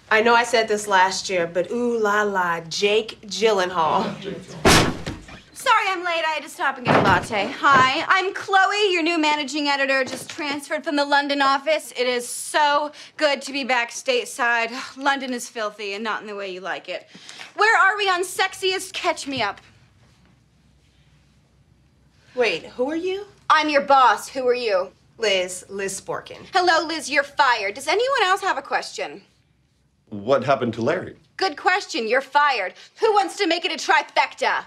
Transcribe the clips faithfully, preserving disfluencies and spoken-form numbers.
I know I said this last year, but ooh la la, Jake Gyllenhaal. Sorry I'm late. I had to stop and get a latte. Hi, I'm Chloe, your new managing editor, just transferred from the London office. It is so good to be back stateside. London is filthy and not in the way you like it. Where are we on Sexiest Catch Me Up? Wait, who are you? I'm your boss. Who are you? Liz, Liz Sporkin. Hello, Liz, you're fired. Does anyone else have a question? What happened to Larry? Good question. You're fired. Who wants to make it a trifecta?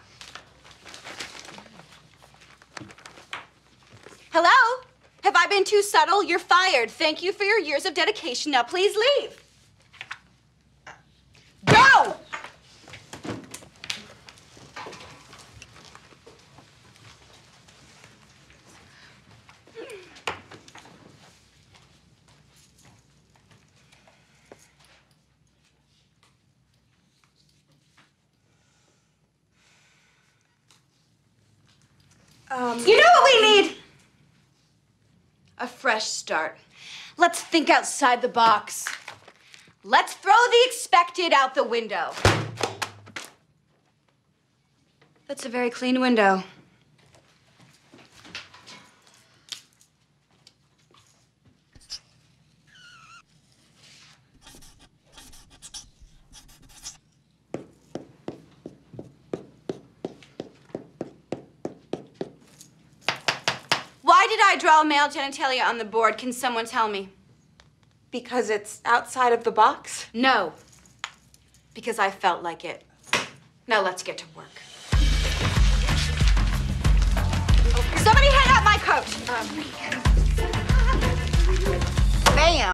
Hello? Have I been too subtle? You're fired. Thank you for your years of dedication. Now please leave. Go! Um, You know what we need? A fresh start. Let's think outside the box. Let's throw the expected out the window. That's a very clean window. Why did I draw male genitalia on the board? Can someone tell me? because it's outside of the box? No, because I felt like it. Now let's get to work. Somebody hang up my coat. Um,